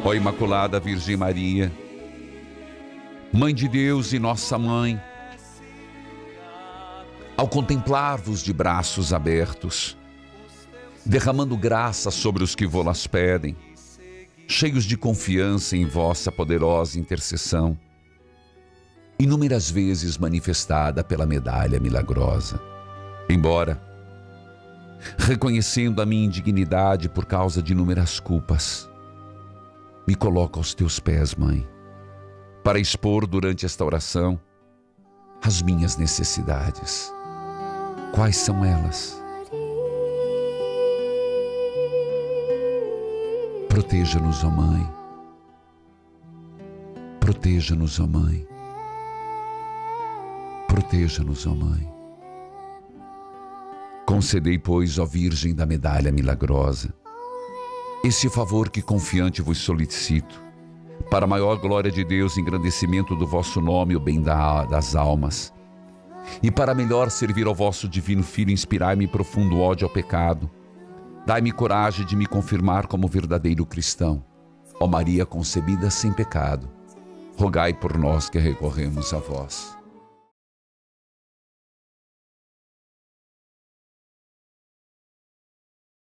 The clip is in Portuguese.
Ó Imaculada Virgem Maria, Mãe de Deus e nossa Mãe, ao contemplar-vos de braços abertos, derramando graça sobre os que vô-las pedem, cheios de confiança em vossa poderosa intercessão, inúmeras vezes manifestada pela medalha milagrosa, embora, reconhecendo a minha indignidade por causa de inúmeras culpas, me coloco aos teus pés, Mãe, para expor durante esta oração as minhas necessidades. Quais são elas? Proteja-nos, ó Mãe. Proteja-nos, ó Mãe. Proteja-nos, ó Mãe. Concedei, pois, ó Virgem da medalha milagrosa, esse favor que confiante vos solicito, para a maior glória de Deus, engrandecimento do vosso nome e o bem das almas, e para melhor servir ao vosso divino Filho, inspirai-me profundo ódio ao pecado. Dai-me coragem de me confirmar como verdadeiro cristão. Ó Maria concebida sem pecado, rogai por nós que recorremos a vós.